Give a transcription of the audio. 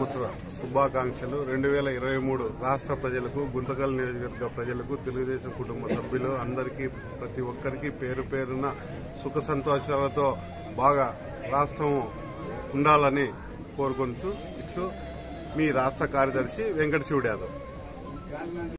సంవత్సర శుభాకాంక్షలు. 2023 రాష్ట్ర ప్రజలకు, గుంతకల్ నియోజకవర్గ ప్రజలకు, తెలుగుదేశం కుటుంబ సభ్యులు అందరికీ, ప్రతి ఒక్కరికి పేరు పేరున సుఖ సంతోషాలతో బాగా రాష్ట్రం ఉండాలని కోరుకుంటూ మీ రాష్ట్ర కార్యదర్శి వెంకట శివుడు యాదవ్.